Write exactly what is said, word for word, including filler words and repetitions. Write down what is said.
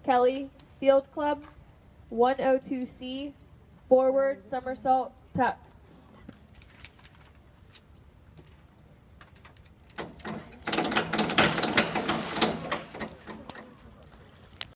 Kelly, Field Club, one oh two C, forward, somersault, tuck.